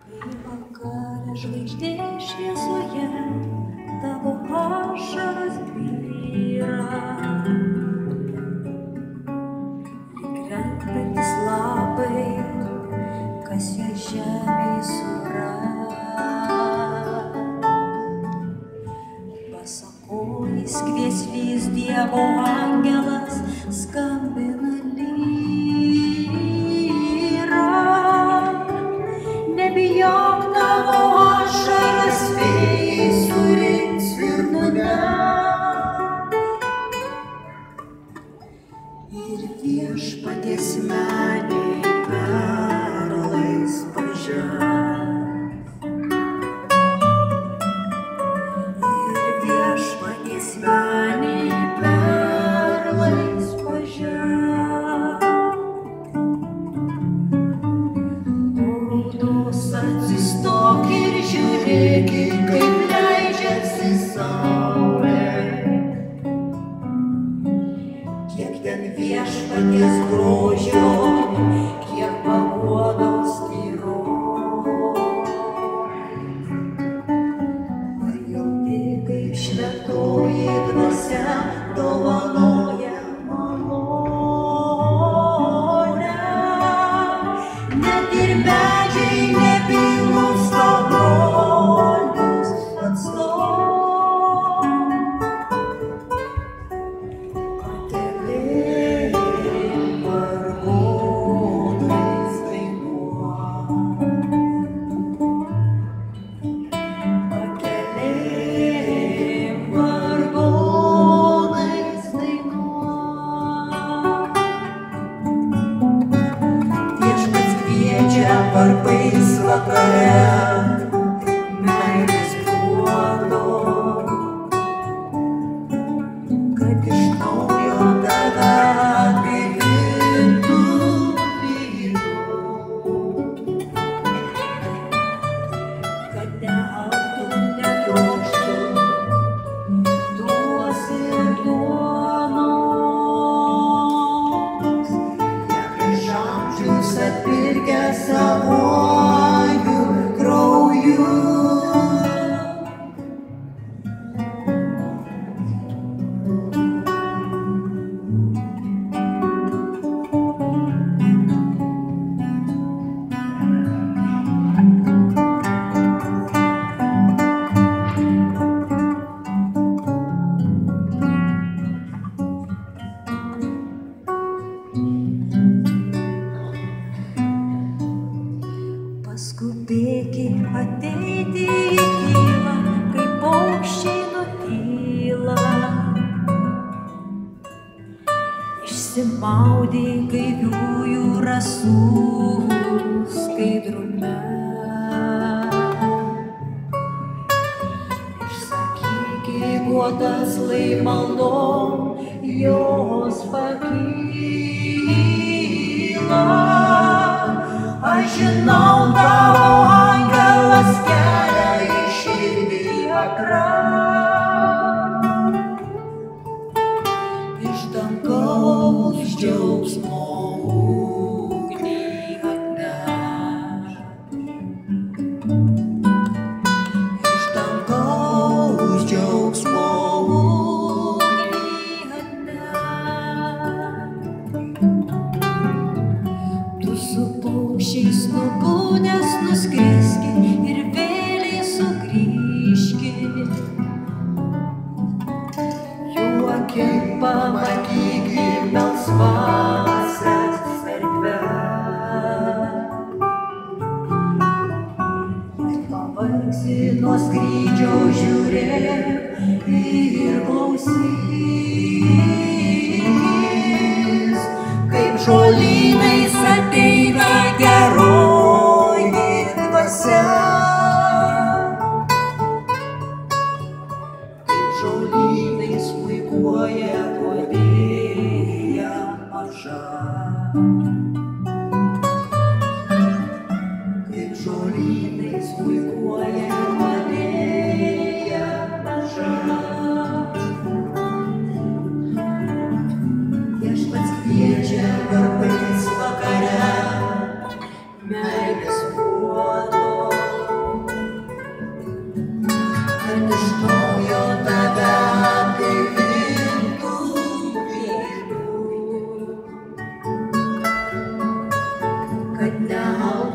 Kai vakare žvaigždė šviesoje tavo ašaras byra, lyg krentantis lapai, kas jo žemėj suras. Pasakojis kvieslys Dievo angelas skambina lyrą. Nebijok, tavo ašaras vėjai surinks ir nunems. Ir viešpaties medžiai perlais pažengs. Ir viešpaties medžiai perlais pažengs. Atsistok ir žiūrėki, kaip leidžiasi saulė. Kiek ten viešpaties grožio, kiek paguodos tyros. Pajauti, kaip šventoji dvasia dovanoja malonę. Net ir medžiai nepilnus tau brolius atstos. Pakelėj vargonais dainuok. Pakelėj vargonais dainuok. Viešpats kviečia varpais vakare, meilės duodo, kad iš naujo tave apipildytų vyru, kad neaugtum, netrokštum duos ir duonos. Jie prieš amžius atpirkę savuoju krauju. Paskubėki ateiti į tylą, kai paukščiai nutyla. Išsimaudyk gaiviųjų rasų skaidrume. Išsakyk įguotas lai maldom, jos pakyla. Aš žinau, tavo angelas kelia į širdį ekran. Iš dangaus džiaugsmo ugnį atneš. Iš dangaus džiaugsmo ugnį atneš. Tu su paukščiais nubudęs nuskriski ir vėliai sugrįžki. Jų akim pamatyki melsvąsias erdves. Jei pavargsi nuo skrydžio, žiūrėk ir klausykis, kaip žolynais ateina geroji dvasia. Kaip žolynais puikuoja guodėja maža. Kaip žolynais puikuoja guodėja maža. Viešpats kviečia varpais vakare, meilės puodo. iš naujo tave atgaivintų viešpatie, kad neauga